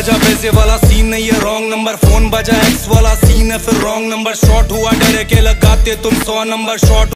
बजा पैसे वाला सीन नहीं है रॉन्ग नंबर, फोन बजा एक्स वाला सीन है फिर रॉन्ग नंबर। शॉट हुआ डरे के लगाते तुम 100 नंबर शॉट।